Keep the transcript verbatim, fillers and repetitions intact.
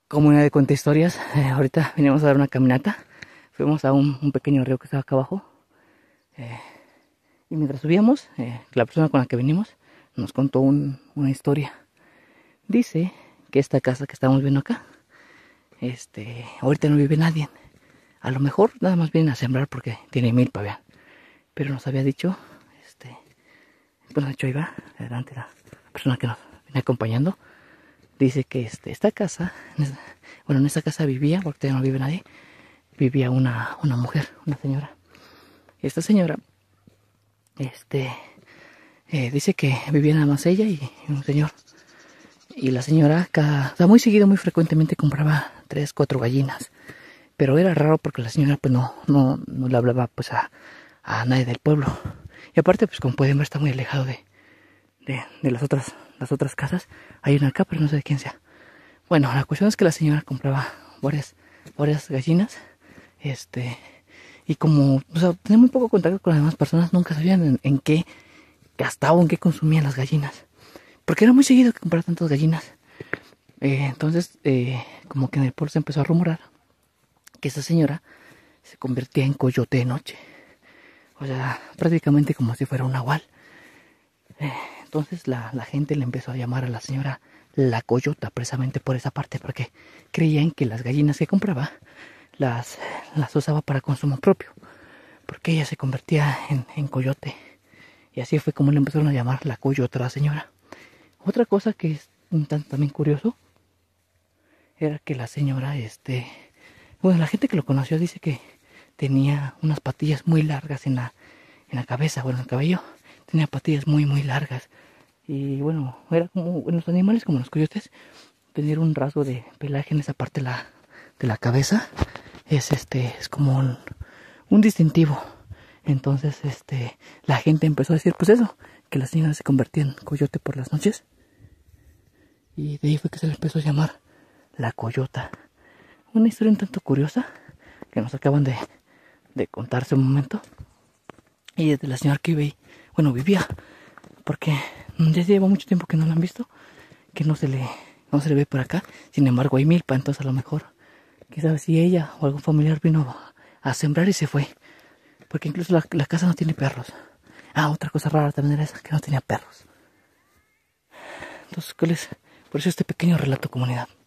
Comunidad de Cuenta Historias. Eh, ahorita venimos a dar una caminata. Fuimos a un, un pequeño río que estaba acá abajo. Eh, y mientras subíamos, eh, la persona con la que venimos nos contó un, una historia. Dice que esta casa que estamos viendo acá, este, ahorita no vive nadie. A lo mejor nada más vienen a sembrar porque tiene milpa, vean. Pero nos había dicho, este, bueno, de hecho ahí va, adelante la persona que nos viene acompañando. Dice que este, esta casa, bueno, en esta casa vivía, porque ya no vive nadie, vivía una, una mujer, una señora. Y esta señora, este, eh, dice que vivía nada más ella y, y un señor. Y la señora, cada, o sea, muy seguido, muy frecuentemente compraba tres, cuatro gallinas. Pero era raro porque la señora pues no, no, no le hablaba pues a, a nadie del pueblo. Y aparte, pues como pueden ver, está muy alejado de, de, de las otras, las otras casas. Hay una acá, pero no sé de quién sea. Bueno, la cuestión es que la señora compraba varias, varias gallinas. Este, y como, o sea, tenía muy poco contacto con las demás personas, nunca sabían en, en qué gastaban, en qué consumían las gallinas. Porque era muy seguido que comprara tantas gallinas. Eh, entonces, eh, como que en el pueblo se empezó a rumorar que esa señora se convertía en coyote de noche. O sea, prácticamente como si fuera un nahual. Eh, entonces la, la gente le empezó a llamar a la señora la coyota, precisamente por esa parte, porque creían que las gallinas que compraba las, las usaba para consumo propio, porque ella se convertía en, en coyote. Y así fue como le empezaron a llamar la coyota a la señora. Otra cosa que es un tanto también curioso era que la señora, este, bueno, la gente que lo conoció dice que tenía unas patillas muy largas en la, en la cabeza, bueno, en el cabello. Tenía patillas muy, muy largas. Y bueno, era como en los animales, como los coyotes, tener un rasgo de pelaje en esa parte de la, de la cabeza es este, es como un, un distintivo. Entonces, este, la gente empezó a decir, pues eso, que la señora se convertía en coyote por las noches. Y de ahí fue que se le empezó a llamar la coyota. Una historia un tanto curiosa que nos acaban de, de contar hace un momento. Y desde la señora que vive ahí, bueno, vivía, porque ya lleva mucho tiempo que no la han visto, que no se le, no se le ve por acá. Sin embargo, hay milpa, entonces a lo mejor, quizás si ella o algún familiar vino a sembrar y se fue, porque incluso la, la casa no tiene perros. Ah, otra cosa rara también era esa, que no tenía perros. Entonces, ¿cuál es? Por eso este pequeño relato, comunidad.